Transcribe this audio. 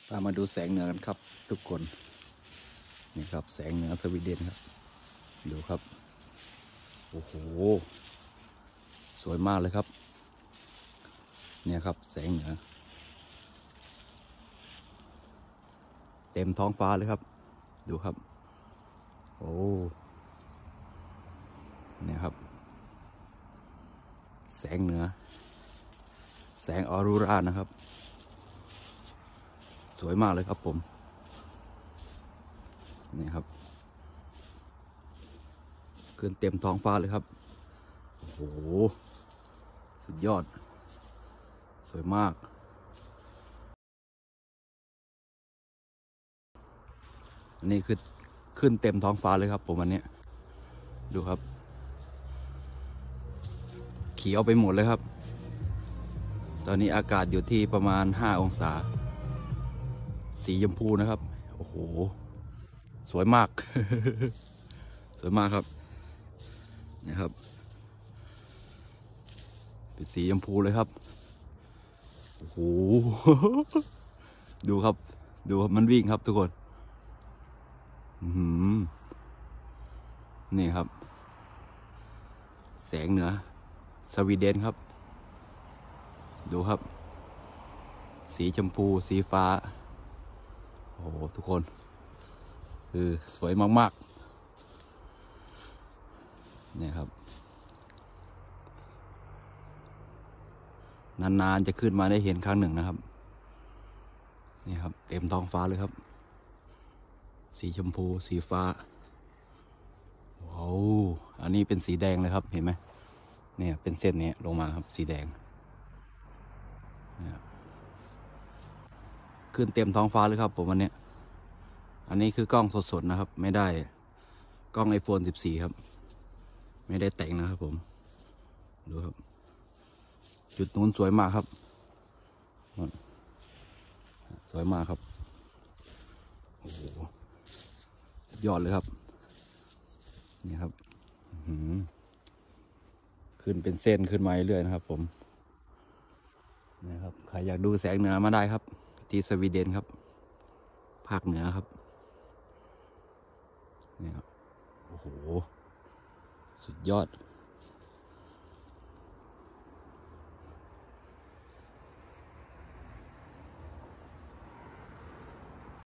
พามาดูแสงเหนือกันครับทุกคนนี่ครับแสงเหนือสวีเดนครับดูครับโอ้โหสวยมากเลยครับเนี่ยครับแสงเหนือเต็มท้องฟ้าเลยครับดูครับโอ้เนี่ยครับแสงเหนือแสงออโรรานะครับสวยมากเลยครับผมนี่ครับขึ้นเต็มท้องฟ้าเลยครับโอ้โหสุดยอดสวยมากอันนี้คือขึ้นเต็มท้องฟ้าเลยครับผมอันนี้ดูครับเขียวไปหมดเลยครับตอนนี้อากาศอยู่ที่ประมาณ5 องศาสีชมพูนะครับโอ้โหสวยมาก สวยมากครับนะครับเป็นสีชมพูเลยครับโอ้โห ดูครับดูครับมันวิ่งครับทุกคนนี่ครับแสงเหนือสวีเดนครับดูครับสีชมพูสีฟ้าโอ้โหทุกคนคือสวยมากๆเนี่ยครับนานๆจะขึ้นมาได้เห็นครั้งหนึ่งนะครับนี่ครับเต็มท้องฟ้าเลยครับสีชมพูสีฟ้าว้าวอันนี้เป็นสีแดงเลยครับเห็นไหมเนี่ยเป็นเส้นนี้ลงมาครับสีแดงขึ้นเต็มท้องฟ้าเลยครับผมอันนี้คือกล้องสดๆนะครับไม่ได้กล้อง iPhone 14ครับไม่ได้แต่งนะครับผมดูครับจุดนู้นสวยมากครับสวยมากครับโอ้โหสุดยอดเลยครับนี่ครับขึ้นเป็นเส้นขึ้นมาเรื่อยนะครับผมนี่ครับใครอยากดูแสงเหนือมาได้ครับที่สวีเดนครับภาคเหนือครับนี่ครับโอ้โหสุดยอด